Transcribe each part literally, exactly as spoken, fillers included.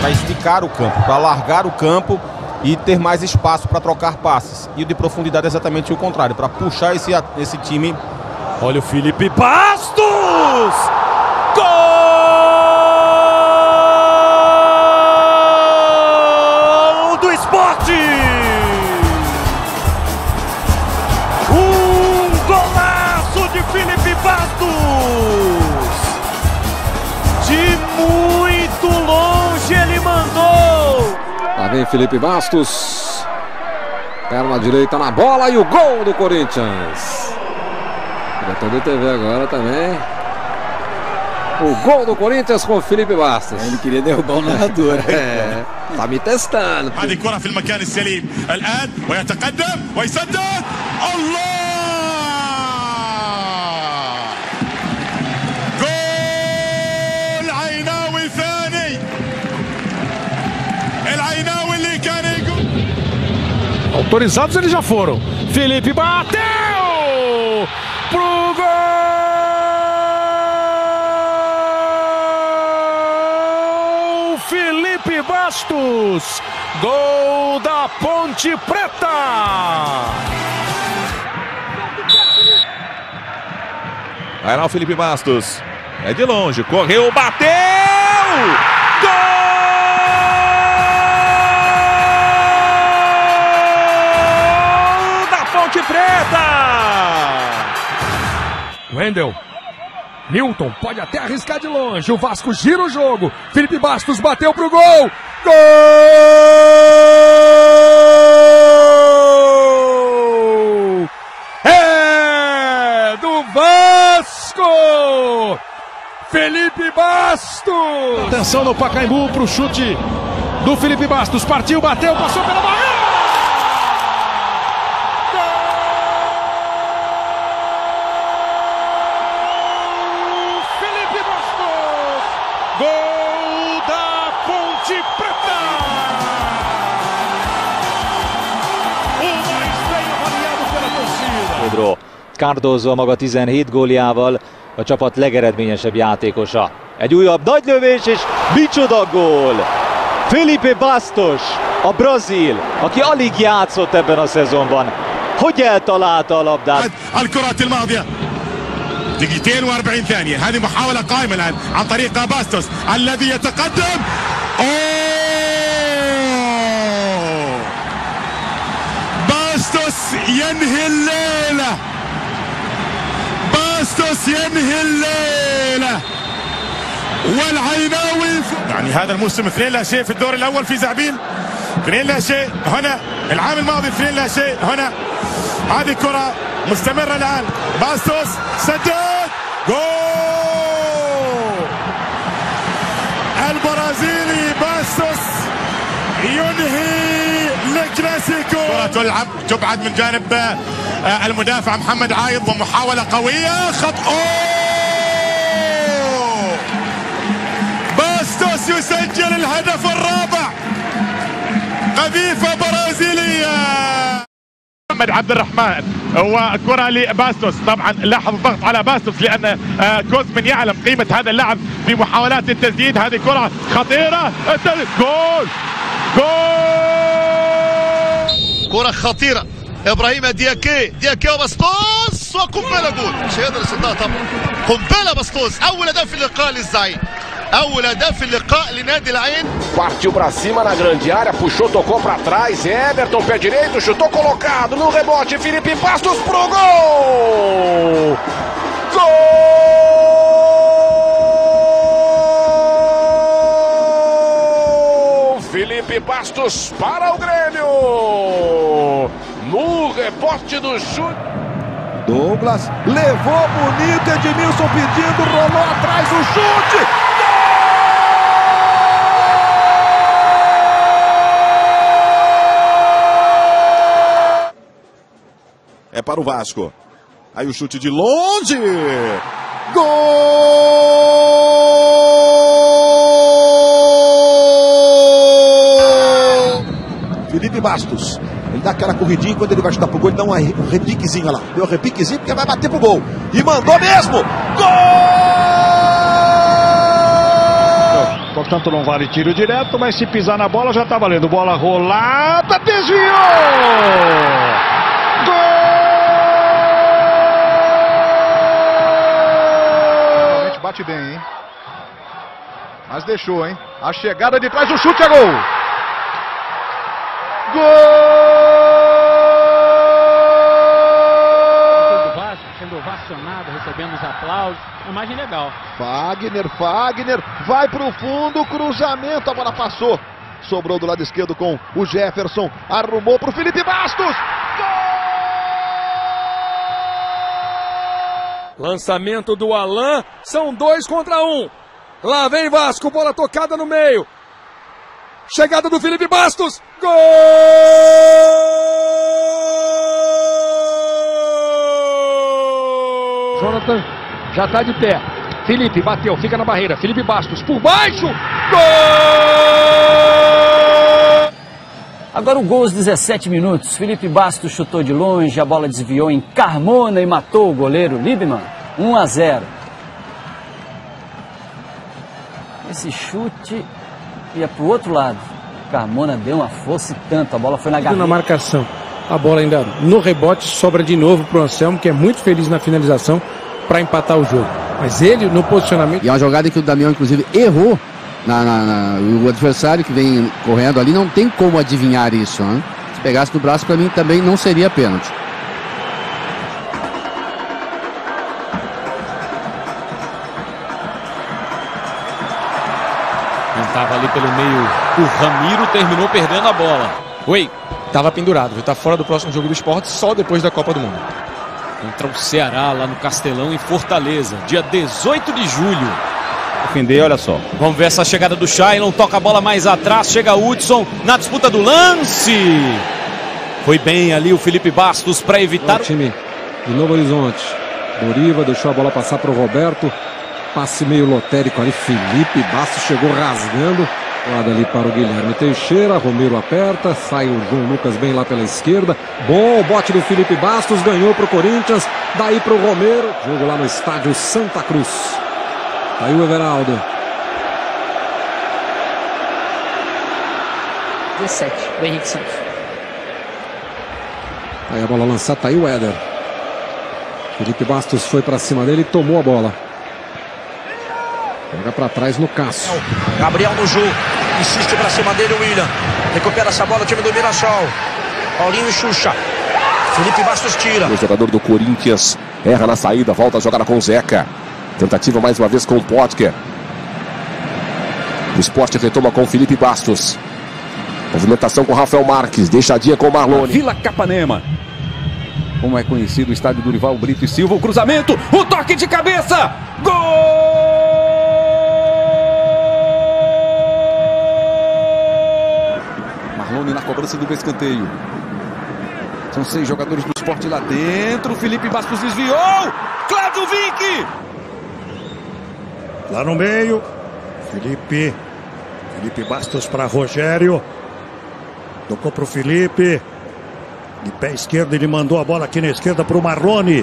para esticar o campo, para alargar o campo e ter mais espaço para trocar passes. E o de profundidade é exatamente o contrário, para puxar esse, esse time. Olha o Felipe Bastos! Gol do Sport! Um golaço de Felipe Bastos! De muito longe ele mandou! Lá vem Felipe Bastos. Perna direita na bola e o gol do Corinthians. Diretor do T V agora também. O gol do Corinthians com o Felipe Bastos. Ele queria derrubar o narrador. É, tá me testando. هذه كرة في المكان السليم الآن ويتقدم ويسدد الله جول عيناوي ثاني العيناوي اللي كان يقول. Autorizados eles já foram. Felipe bateu pro gol! Felipe Bastos, gol da Ponte Preta. Vai lá o Felipe Bastos. É de longe, correu, bateu! Gol da Ponte Preta! Wendel. Newton pode até arriscar de longe. O Vasco gira o jogo. Felipe Bastos bateu pro gol. Gol! É do Vasco! Felipe Bastos! Atenção no Pacaembu pro chute do Felipe Bastos. Partiu, bateu, passou pela barreira. Gol da Ponte Preta! O mais bem avaliado pela torcida. Cardozo maga tizenhét góljával a csapat legeredményesebb játékosa. Egy újabb nagy lövés és micsoda gól! Felipe Bastos, a brazil, aki alig játszott ebben a szezonban. Hogy eltalálta a labdát? الكرات الماضية دقيقتين وأربعين ثانية. هذه محاولة قائمة الآن عن طريق باسtos الذي يتقدم. أوه باسtos ينهي الليلة. باسtos ينهي الليلة والعيناوي يعني هذا الموسم اثنين لا شيء في الدور الأول في زعبيل. اثنين لا شيء هنا العام الماضي. اثنين لا شيء هنا. هذه كرة مستمرة الآن. باسtos سدد جول البرازيلي. باسtos ينهي الكلاسيكو. كرة تلعب تبعد من جانب المدافع محمد عايض ومحاولة قوية خط. أوه باسtos يسجل الهدف الرابع. قذيفة برازيلية. محمد عبد الرحمن وكرة لباسtos. طبعا لاحظ الضغط على باسtos لأن كوزمن يعلم قيمة هذا اللاعب في محاولات التسديد. هذه كرة خطيرة. جول جول كرة خطيرة. إبراهيم دياكي دياكي وباسtos وقنبلة جول. مش هيقدر يصدها طبعا. قنبلة باسtos. أول هدف في اللقاء للزعيم. أول هدف في اللقاء لنادي العين. Partiu pra cima na grande área, puxou, tocou pra trás. Everton, pé direito, chutou colocado no rebote. Felipe Bastos pro gol! Gol! Felipe Bastos para o Grêmio! No rebote do chute. Douglas levou bonito, Edmilson pedindo, rolou atrás o chute. É para o Vasco. Aí o chute de longe. Gol! Felipe Bastos. Ele dá aquela corridinha e quando ele vai chutar pro gol, ele dá um repiquezinho lá. Deu um repiquezinho porque vai bater pro gol. E mandou mesmo! Gol! Portanto, não vale tiro direto, mas se pisar na bola já tá valendo. Bola rolada, desviou! Gol! Realmente bate bem, hein? Mas deixou, hein? A chegada de trás, o chute é gol! Gol! Sendo ovacionado, recebendo os aplausos, uma imagem legal. Fagner, Fagner, vai pro fundo, cruzamento, a bola passou. Sobrou do lado esquerdo com o Jefferson, arrumou pro Felipe Bastos. Gol! Lançamento do Alan, são dois contra um. Lá vem Vasco, bola tocada no meio. Chegada do Felipe Bastos, gol! Jonathan já tá de pé. Felipe bateu, fica na barreira. Felipe Bastos por baixo. Gol! Agora o gol aos dezessete minutos. Felipe Bastos chutou de longe, a bola desviou em Carmona e matou o goleiro Liebmann. um a zero. Esse chute ia pro outro lado. Carmona deu uma força e tanto. A bola foi na gaveta. Na marcação. A bola ainda no rebote sobra de novo para o Anselmo, que é muito feliz na finalização para empatar o jogo. Mas ele no posicionamento... E é uma jogada que o Damião, inclusive, errou. Na, na, na, o adversário que vem correndo ali não tem como adivinhar isso. Né? Se pegasse no braço, para mim também não seria pênalti. Tentava ali pelo meio o Ramiro, terminou perdendo a bola. Oi. Tava pendurado, viu? Tá fora do próximo jogo do Esporte só depois da Copa do Mundo. Contra o Ceará lá no Castelão em Fortaleza, dia dezoito de julho. Defender, olha só. Vamos ver essa chegada do Shailon, toca a bola mais atrás, chega o Hudson na disputa do lance. Foi bem ali o Felipe Bastos para evitar... O time de Novo Horizonte. Doriva deixou a bola passar para o Roberto. Passe meio lotérico ali, Felipe Bastos chegou rasgando. Lado ali para o Guilherme Teixeira, Romero aperta, sai o João Lucas bem lá pela esquerda. Bom bote do Felipe Bastos, ganhou para o Corinthians, daí para o Romero. Jogo lá no estádio Santa Cruz. Aí o Everaldo. dezessete, do Henrique Santos. Aí a bola lançada, tá aí o Éder. Felipe Bastos foi para cima dele e tomou a bola. Pega para trás no Cássio. Gabriel no jogo, insiste para cima dele o William. Recupera essa bola o time do Mirassol. Paulinho e Xuxa. Felipe Bastos tira. O jogador do Corinthians erra na saída, volta a jogar com o Zeca. Tentativa mais uma vez com o Potker. O Sport retoma com o Felipe Bastos. Movimentação com o Rafael Marques, deixadinha com o Marlone. Vila Capanema. Como é conhecido o estádio do Durival Brito e Silva. O cruzamento, o toque de cabeça. Gol! Marlone na cobrança do escanteio. São seis jogadores do Sport lá dentro. Felipe Bastos desviou. Cláudio Vinck. Lá no meio. Felipe. Felipe Bastos para Rogério. Tocou para o Felipe. De pé esquerdo ele mandou a bola aqui na esquerda para o Marlone.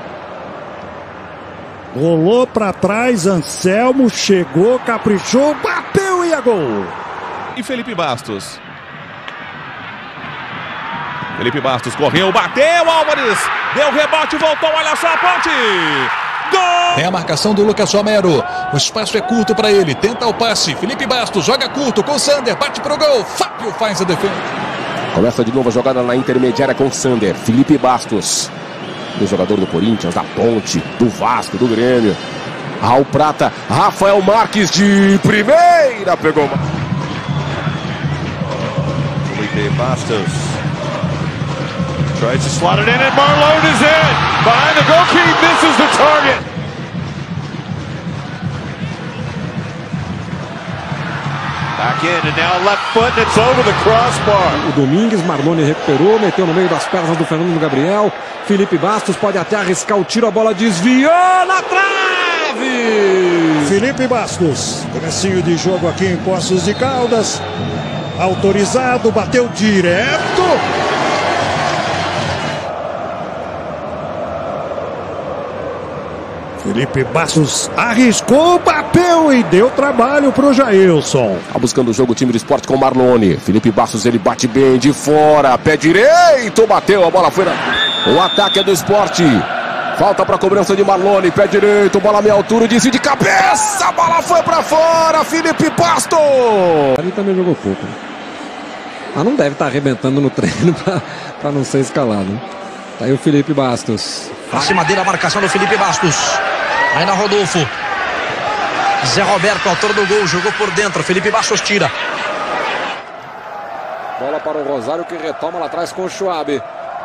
Rolou para trás. Anselmo chegou, caprichou, bateu e é gol. E Felipe Bastos. Felipe Bastos correu, bateu, Álvares, deu rebote, voltou, olha só a ponte. Gol! Tem a marcação do Lucas Romero, o espaço é curto para ele, tenta o passe, Felipe Bastos joga curto com o Sander, bate pro gol, Fábio faz a defesa. Começa de novo a jogada na intermediária com o Sander, Felipe Bastos. O jogador do Corinthians, da Ponte, do Vasco, do Grêmio. Raul Prata, Rafael Marques de primeira, pegou. Felipe Bastos. Tries to slot it in and Marlone is in. Behind the goalkeeper, misses the target. Back in and now left foot and it's over the crossbar. O Domingues, Marlone recuperou, meteu no meio das pernas do Fernando Gabriel. Felipe Bastos pode até arriscar o tiro, a bola desviou na trave. Felipe Bastos, comecinho de jogo aqui em Poços de Caldas. Autorizado, bateu direto. Felipe Bastos arriscou, bateu e deu trabalho pro Jailson. Tá buscando o jogo o time do Sport com o Marlone. Felipe Bastos, ele bate bem de fora, pé direito, bateu, a bola foi na... O ataque é do Sport. Falta para cobrança de Marlone, pé direito, bola à meia altura, desvio de cabeça, a bola foi para fora, Felipe Bastos. Ele também jogou pouco. Mas não deve estar arrebentando no treino para não ser escalado. Tá aí o Felipe Bastos. Pra cima dele a marcação do Felipe Bastos. Aí na Rodolfo. Zé Roberto, autor do gol, jogou por dentro. Felipe Bastos tira. Bola para o Rosário que retoma lá atrás com o Schwab.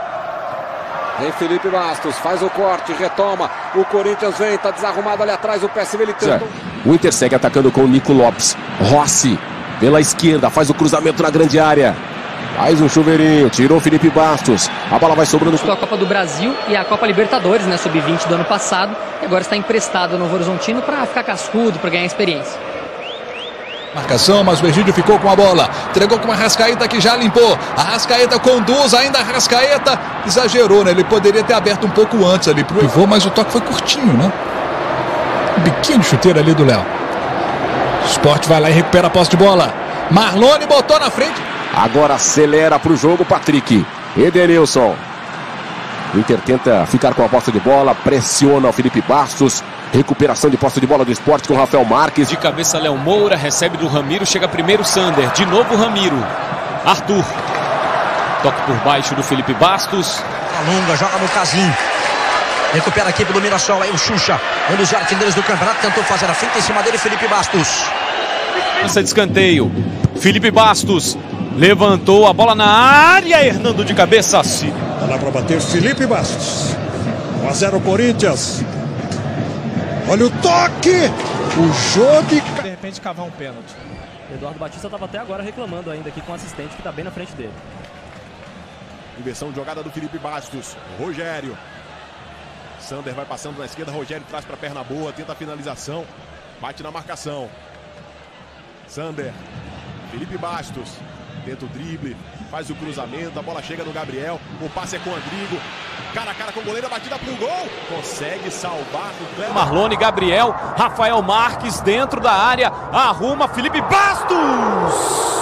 Vem Felipe Bastos, faz o corte, retoma. O Corinthians vem, tá desarrumado ali atrás. O P S V ele tenta. O Inter segue atacando com o Nico Lopes. Rossi pela esquerda, faz o cruzamento na grande área. Faz um chuveirinho, tirou o Felipe Bastos. A bola vai sobrando. A Copa do Brasil e a Copa Libertadores, né, sub vinte do ano passado. E agora está emprestado no Novo Horizontino para ficar cascudo, para ganhar experiência. Marcação, mas o Egídio ficou com a bola. Entregou com a Arrascaeta que já limpou. A Arrascaeta conduz, ainda a Arrascaeta exagerou, né? Ele poderia ter aberto um pouco antes ali pro pivô, mas o toque foi curtinho, né? Um biquinho de chuteira ali do Léo. O Sport vai lá e recupera a posse de bola. Marlone botou na frente. Agora acelera para o jogo Patrick. Edenilson. O Inter tenta ficar com a posse de bola, pressiona o Felipe Bastos. Recuperação de posse de bola do Sport com o Rafael Marques. De cabeça Léo Moura, recebe do Ramiro, chega primeiro Sander. De novo Ramiro. Arthur. Toque por baixo do Felipe Bastos. Alonga, joga no Casim. Recupera a equipe do Mirassol, aí o Xuxa. Um dos artilheiros do campeonato tentou fazer a finta em cima dele, Felipe Bastos. Lança de escanteio. Felipe Bastos. Levantou a bola na área, Hernando de cabeça. Tá lá para bater Felipe Bastos. um a zero Corinthians. Olha o toque. O jogo de... De repente cavar um pênalti. Eduardo Batista estava até agora reclamando ainda aqui com o assistente que está bem na frente dele. Inversão de jogada do Felipe Bastos. Rogério. Sander vai passando na esquerda. Rogério traz para a perna boa. Tenta a finalização. Bate na marcação. Sander. Felipe Bastos. Tenta o drible, faz o cruzamento, a bola chega no Gabriel, o passe é com o Andrigo, cara a cara com o goleiro, a batida pro gol, consegue salvar o Cleber. Marlone, Gabriel, Rafael Marques dentro da área, arruma Felipe Bastos!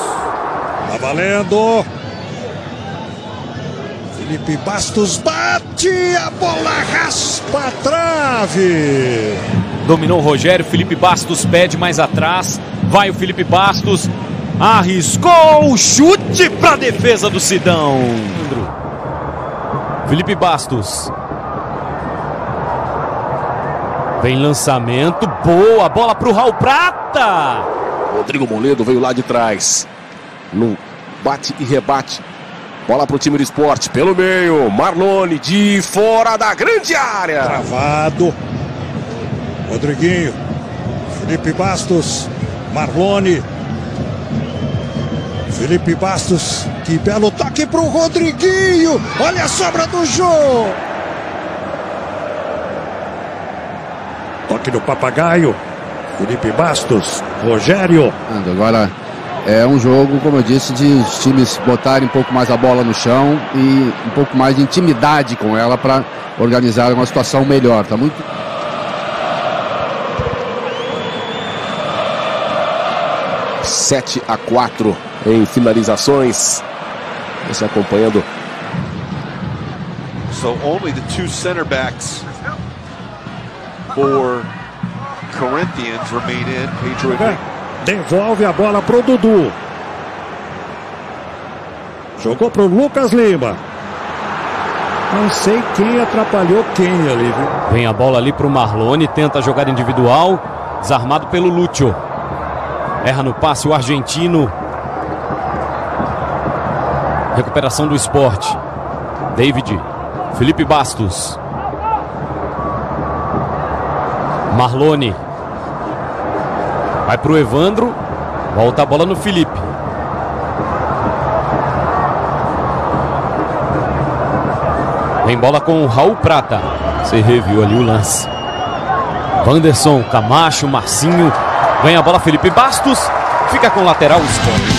Tá valendo! Felipe Bastos bate, a bola raspa a trave! Dominou o Rogério, Felipe Bastos pede mais atrás, vai o Felipe Bastos. Arriscou o chute para a defesa do Sidão. Felipe Bastos. Vem lançamento, boa bola para o Raul Prata. Rodrigo Moledo veio lá de trás. No bate e rebate. Bola para o time do Sport, pelo meio. Marlone de fora da grande área. Travado. Rodriguinho. Felipe Bastos. Marlone. Felipe Bastos, que belo toque para o Rodriguinho, olha a sobra do jogo. Toque do Papagaio, Felipe Bastos, Rogério. Agora é um jogo, como eu disse, de os times botarem um pouco mais a bola no chão e um pouco mais de intimidade com ela para organizar uma situação melhor. Tá muito... sete a quatro em finalizações. Você acompanhando. So only the two center backs for Corinthians remain in. Pedro devolve a bola pro Dudu. Jogou pro Lucas Lima. Não sei quem atrapalhou quem ali, viu? Vem a bola ali pro Marlone, tenta a jogada individual, desarmado pelo Lúcio. Erra no passe o argentino. Recuperação do Sport. David. Felipe Bastos. Marlone. Vai pro Evandro. Volta a bola no Felipe. Vem bola com o Raul Prata. Você reviu ali o lance. Wanderson, Camacho, Marcinho. Ganha a bola Felipe Bastos. Fica com o lateral o Sport.